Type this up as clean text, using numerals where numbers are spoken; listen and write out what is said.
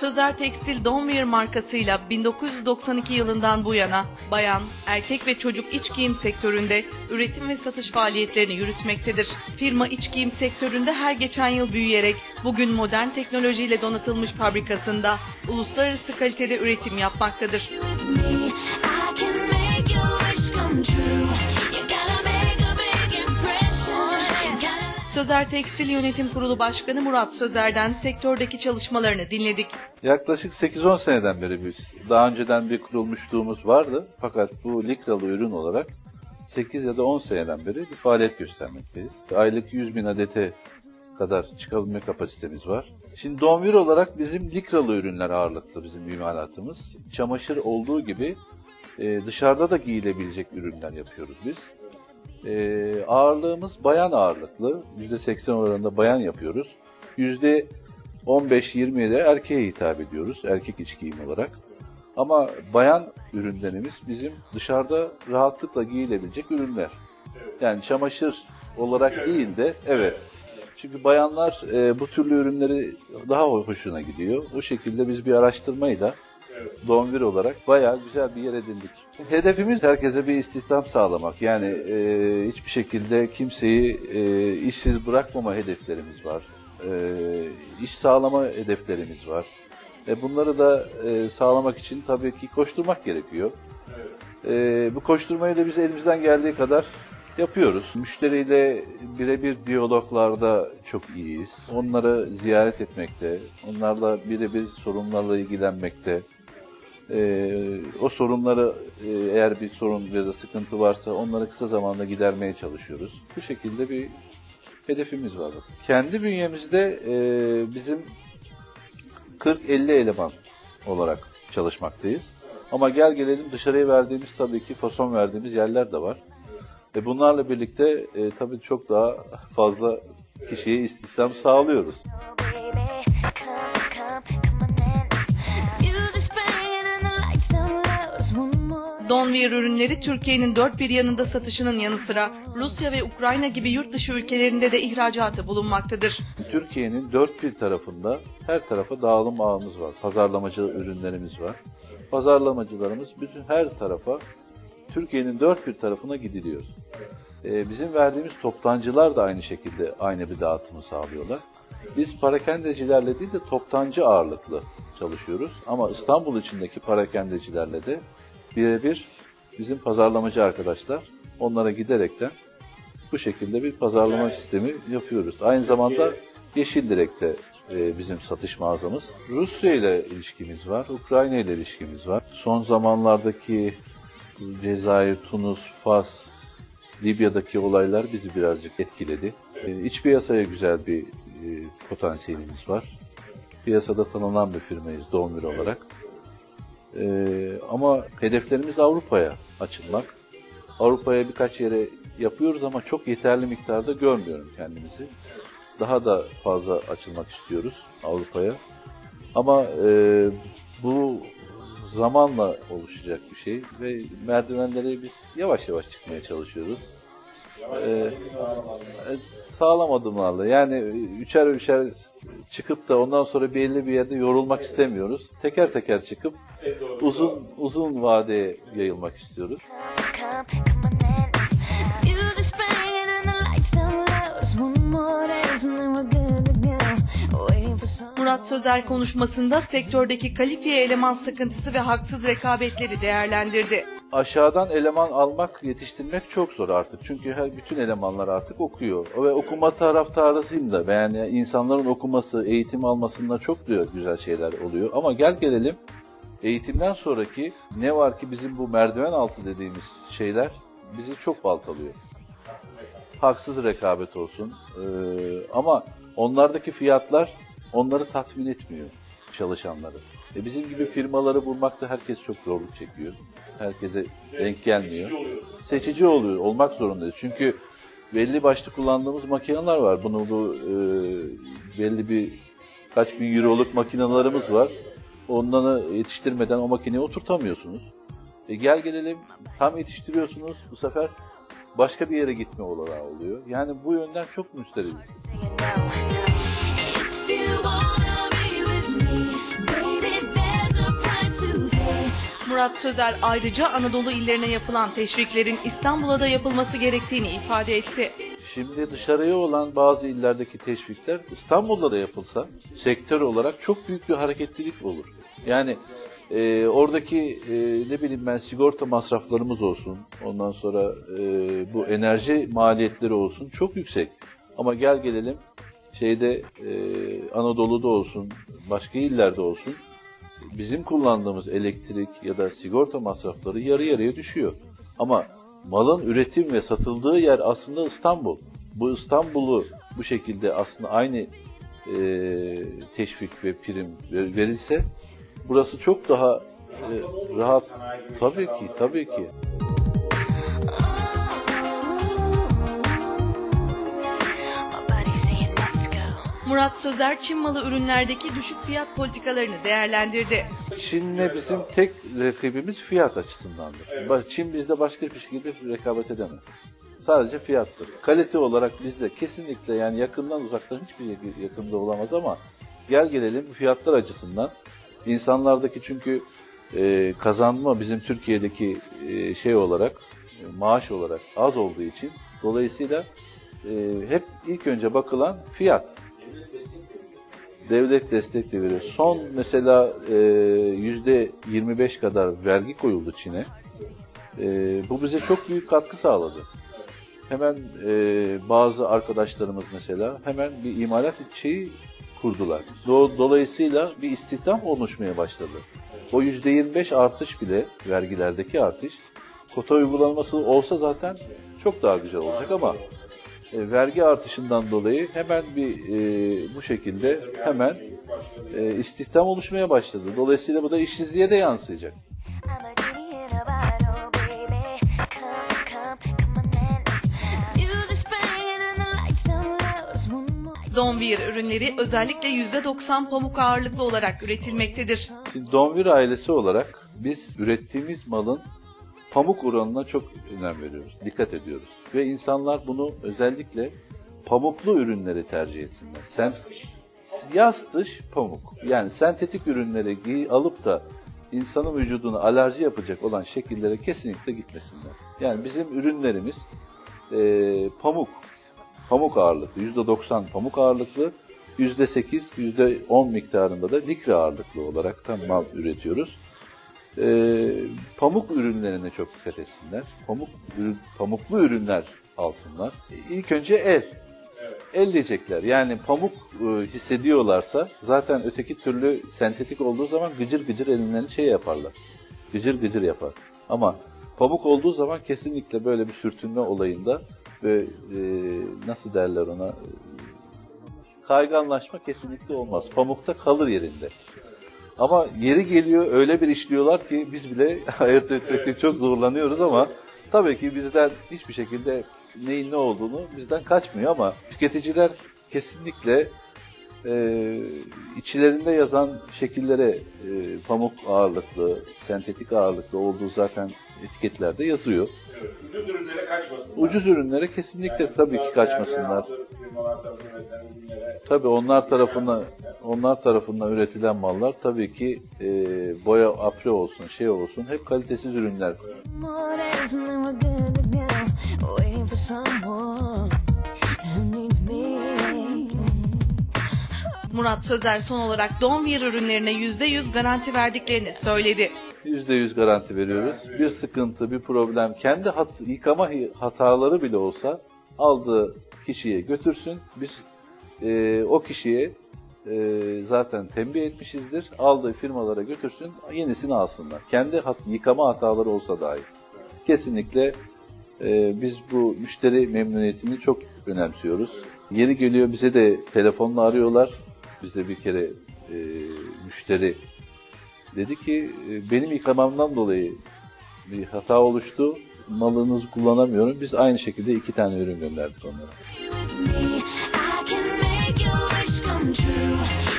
Sözer Tekstil Donwear markasıyla 1992 yılından bu yana bayan, erkek ve çocuk iç giyim sektöründe üretim ve satış faaliyetlerini yürütmektedir. Firma iç giyim sektöründe her geçen yıl büyüyerek bugün modern teknolojiyle donatılmış fabrikasında uluslararası kalitede üretim yapmaktadır. Sözer Tekstil Yönetim Kurulu Başkanı Murat Sözer'den sektördeki çalışmalarını dinledik. Yaklaşık 8-10 seneden beri biz daha önceden bir kurulmuşluğumuz vardı. Fakat bu likralı ürün olarak 8 ya da 10 seneden beri bir faaliyet göstermekteyiz. Aylık 100.000 adete kadar çıkabilme kapasitemiz var. Şimdi Donwear olarak bizim likralı ürünler ağırlıklı bizim imalatımız. Çamaşır olduğu gibi dışarıda da giyilebilecek ürünler yapıyoruz biz. Ağırlığımız bayan ağırlıklı. %80 oranında bayan yapıyoruz. %15-20'ye de erkeğe hitap ediyoruz. Erkek iç giyim olarak. Ama bayan ürünlerimiz bizim dışarıda rahatlıkla giyilebilecek ürünler. Yani çamaşır olarak değil de evet. Çünkü bayanlar bu türlü ürünleri daha hoşuna gidiyor. O şekilde biz bir araştırmayla Donwear olarak bayağı güzel bir yer edindik. Hedefimiz herkese bir istihdam sağlamak. Yani hiçbir şekilde kimseyi işsiz bırakmama hedeflerimiz var. İş sağlama hedeflerimiz var. Bunları da sağlamak için tabii ki koşturmak gerekiyor. Bu koşturmayı da biz elimizden geldiği kadar yapıyoruz. Müşteriyle birebir diyaloglarda çok iyiyiz. Onları ziyaret etmekte, onlarla birebir sorunlarla ilgilenmekte. O sorunları eğer bir sorun ya da sıkıntı varsa onları kısa zamanda gidermeye çalışıyoruz. Bu şekilde bir hedefimiz var. Kendi bünyemizde bizim 40-50 eleman olarak çalışmaktayız. Ama gel gelelim dışarıya verdiğimiz tabii ki fason verdiğimiz yerler de var. Bunlarla birlikte tabii çok daha fazla kişiye istihdam sağlıyoruz. Donwear ürünleri Türkiye'nin dört bir yanında satışının yanı sıra Rusya ve Ukrayna gibi yurt dışı ülkelerinde de ihracatı bulunmaktadır. Türkiye'nin dört bir tarafında her tarafa dağılım ağımız var. Pazarlamacı ürünlerimiz var. Pazarlamacılarımız bütün her tarafa Türkiye'nin dört bir tarafına gidiliyor. Bizim verdiğimiz toptancılar da aynı şekilde aynı bir dağıtımı sağlıyorlar. Biz parakendecilerle değil de toptancı ağırlıklı çalışıyoruz. Ama İstanbul içindeki parakendecilerle de birebir bizim pazarlamacı arkadaşlar onlara giderekten bu şekilde bir pazarlama sistemi yapıyoruz. Aynı zamanda Yeşildirek'te bizim satış mağazamız. Rusya ile ilişkimiz var, Ukrayna ile ilişkimiz var. Son zamanlardaki Cezayir, Tunus, Fas, Libya'daki olaylar bizi birazcık etkiledi. İç piyasaya güzel bir potansiyelimiz var. Piyasada tanınan bir firmayız Donwear olarak. Ama hedeflerimiz Avrupa'ya açılmak. Avrupa'ya birkaç yere yapıyoruz ama çok yeterli miktarda görmüyorum kendimizi. Daha da fazla açılmak istiyoruz Avrupa'ya. Ama bu zamanla oluşacak bir şey ve merdivenleri biz yavaş yavaş çıkmaya çalışıyoruz. Sağlam adımlarla yani üçer çıkıp da ondan sonra belli bir yerde yorulmak istemiyoruz. Teker teker çıkıp uzun vadeye yayılmak istiyoruz. Murat Sözer konuşmasında sektördeki kalifiye eleman sıkıntısı ve haksız rekabetleri değerlendirdi. Aşağıdan eleman almak, yetiştirmek çok zor artık. Çünkü bütün elemanlar artık okuyor. Ve okuma taraftarısıyım da. Yani insanların okuması, eğitim almasında çok güzel şeyler oluyor. Ama gel gelelim eğitimden sonraki ne var ki bizim bu merdiven altı dediğimiz şeyler bizi çok baltalıyor. Haksız rekabet olsun. Ama onlardaki fiyatlar onları tatmin etmiyor çalışanları. Bizim gibi firmaları bulmakta herkes çok zorluk çekiyor. Herkese denk gelmiyor. Seçici oluyor, olmak zorundayız. Çünkü belli başlı kullandığımız makineler var. Belli bir kaç bin euroluk makinelerimiz var. Onları yetiştirmeden o makineye oturtamıyorsunuz. Gel gelelim tam yetiştiriyorsunuz. Bu sefer başka bir yere gitme olanağı oluyor. Yani bu yönden çok müsteriz. Murat Sözer ayrıca Anadolu illerine yapılan teşviklerin İstanbul'a da yapılması gerektiğini ifade etti. Şimdi dışarıya olan bazı illerdeki teşvikler İstanbul'da da yapılsa sektör olarak çok büyük bir hareketlilik olur. Yani oradaki ne bileyim ben sigorta masraflarımız olsun, ondan sonra bu enerji maliyetleri olsun çok yüksek. Ama gel gelelim Anadolu'da olsun, başka illerde olsun bizim kullandığımız elektrik ya da sigorta masrafları yarı yarıya düşüyor. Ama malın üretim ve satıldığı yer aslında İstanbul. Bu İstanbul'u bu şekilde aslında aynı teşvik ve prim verilse burası çok daha rahat. Tabii ki. Murat Sözer, Çin malı ürünlerdeki düşük fiyat politikalarını değerlendirdi. Çin'le bizim tek rakibimiz fiyat açısındandır. Çin bizde başka bir şekilde rekabet edemez. Sadece fiyattır. Kalite olarak bizde kesinlikle yani yakından uzaktan hiçbir yakında olamaz ama gel gelelim fiyatlar açısından insanlardaki çünkü kazanma bizim Türkiye'deki maaş olarak az olduğu için dolayısıyla hep ilk önce bakılan fiyat. Devlet destek de veriyor. Son mesela %25 kadar vergi koyuldu Çin'e. Bu bize çok büyük katkı sağladı. Hemen bazı arkadaşlarımız mesela hemen bir imalat kurdular. Dolayısıyla bir istihdam oluşmaya başladı. O %25 artış bile, vergilerdeki artış, kota uygulanması olsa zaten çok daha güzel olacak ama vergi artışından dolayı hemen bu şekilde hemen istihdam oluşmaya başladı. Dolayısıyla bu da işsizliğe de yansıyacak. Donvir ürünleri özellikle %90 pamuk ağırlıklı olarak üretilmektedir. Şimdi Donvir ailesi olarak biz ürettiğimiz malın pamuk oranına çok önem veriyoruz, dikkat ediyoruz. Ve insanlar bunu özellikle pamuklu ürünleri tercih etsinler. Yaz dış pamuk. Yani sentetik ürünleri alıp da insanın vücuduna alerji yapacak olan şekillere kesinlikle gitmesinler. Yani bizim ürünlerimiz pamuk ağırlıklı, %90 pamuk ağırlıklı, %8, %10 miktarında da likra ağırlıklı olarak tam mal üretiyoruz. Pamuk ürünlerine çok dikkat etsinler. Pamuklu ürünler alsınlar. İlk önce elleyecekler. Yani pamuk hissediyorlarsa zaten öteki türlü sentetik olduğu zaman gıcır gıcır ellerini yaparlar. Gıcır gıcır yapar. Ama pamuk olduğu zaman kesinlikle böyle bir sürtünme olayında ve nasıl derler ona kayganlaşma kesinlikle olmaz. Pamukta kalır yerinde. Ama yeri geliyor öyle bir işliyorlar ki biz bile ayırt etmekte çok zorlanıyoruz ama tabii ki bizden hiçbir şekilde neyin ne olduğunu bizden kaçmıyor ama tüketiciler kesinlikle içlerinde yazan şekillere pamuk ağırlıklı, sentetik ağırlıklı olduğu zaten etiketlerde yazıyor. Evet, ucuz ürünlere kaçmasınlar. Ucuz ürünlere kesinlikle yani tabii ki kaçmasınlar. Tabii onlar tarafından üretilen mallar tabii ki boya apre olsun, olsun hep kalitesiz ürünler. Murat Sözer son olarak Donvir ürünlerine %100 garanti verdiklerini söyledi. %100 garanti veriyoruz. Bir sıkıntı, bir problem, kendi yıkama hataları bile olsa aldığı kişiye götürsün. Biz o kişiye zaten tembih etmişizdir. Aldığı firmalara götürsün, yenisini alsınlar. Kendi yıkama hataları olsa dahi. Kesinlikle biz bu müşteri memnuniyetini çok önemsiyoruz. Yeri geliyor bize de telefonla arıyorlar. Bize bir kere müşteri dedi ki benim yıkamamdan dolayı bir hata oluştu. Malınızı kullanamıyorum. Biz aynı şekilde 2 tane ürün gönderdik onlara.